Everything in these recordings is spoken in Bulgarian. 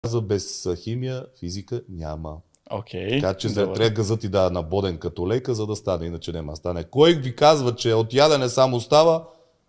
каза, без химия, физика няма. Така че трябва газът ти да е набоден като лейка, за да стане, иначе няма стане. Кой ви казва, че от ядене само става?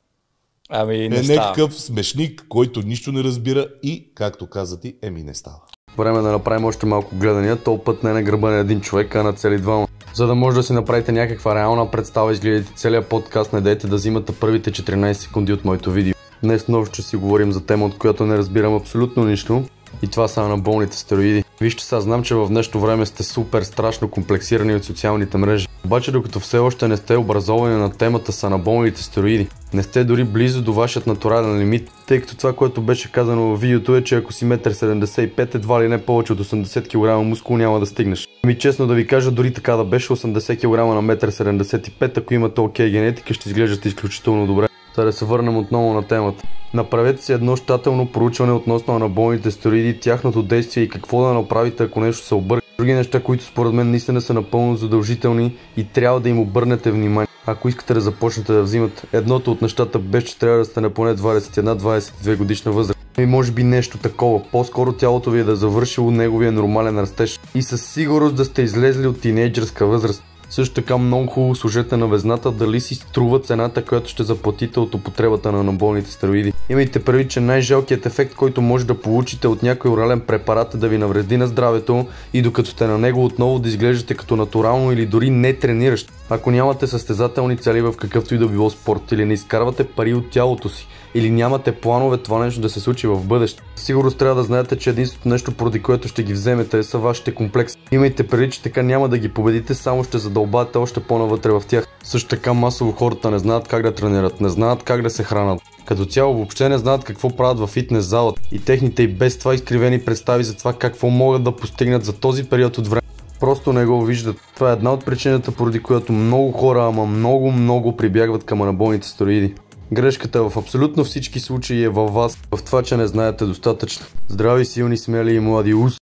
Ами не някакъв смешник, който нищо не разбира и, както каза ти, не става. Време да направим още малко гледания, този път не на гърба на един човек, а на цели двама. За да може да си направите някаква реална представа, изгледайте целият подкаст, не дайте да взимате първите 14 секунди от моето видео. Днес много ще си говорим за тема, от която не разбирам абсолютно нищо, и това са анаболните стероиди. Вижте, сега знам, че в днешно време сте супер страшно комплексирани от социалните мрежи. Обаче докато все още не сте образовани на темата с анаболните стероиди, не сте дори близо до вашият натурален лимит, тъй като това, което беше казано във видеото е, че ако си 1,75 м, едва ли не повече от 80 кг мускул няма да стигнеш. Ами честно да ви кажа, дори така да беше 80 кг на 1,75 м, ако имате окей генетика, ще изглеждате изключително добре. Та да се върнем отново на темата. Направете си едно щателно проучване относно анаболните стероиди, тяхното действие и какво да направите, ако нещо се обърка. Други неща, които според мен наистина са напълно задължителни и трябва да им обърнете внимание, ако искате да започнете да взимате. Едното от нещата беше, че трябва да сте на поне 21-22 годишна възраст. И може би нещо такова. По-скоро тялото ви е да завършило неговия нормален растеж. И със сигурност да сте излезли от тинейджърска възраст. Също така много хубаво сложете на везната дали си струва цената, която ще заплатите от употребата на анаболните стероиди. Имайте предвид, че най-жалкият ефект, който може да получите от някой орален препарат е да ви навреди на здравето и докато сте на него отново да изглеждате като натурално или дори не трениращ. Ако нямате състезателни цели в какъвто и да било спорт или не изкарвате пари от тялото си, или нямате планове това нещо да се случи в бъдеще. Сигурно трябва да знаете, че единственото нещо, поради което ще ги вземете, са вашите комплекси. Имайте предвид, че така няма да ги победите, само ще задълбате още по-навътре в тях. Също така масово хората не знаят как да тренират, не знаят как да се хранят. Като цяло въобще не знаят какво правят във фитнес залата и техните и без това изкривени представи за това какво могат да постигнат за този период от време. Просто не го виждат. Това е една от причината, поради която много хора, ама много прибягват към анаболните стероиди. Грешката в абсолютно всички случаи е във вас, в това, че не знаете достатъчно. Здрави, силни, смели и млади